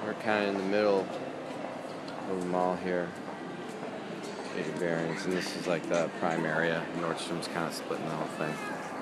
We're kind of in the middle of the mall here. Get your bearings, and this is like the prime area. Nordstrom's kind of splitting the whole thing.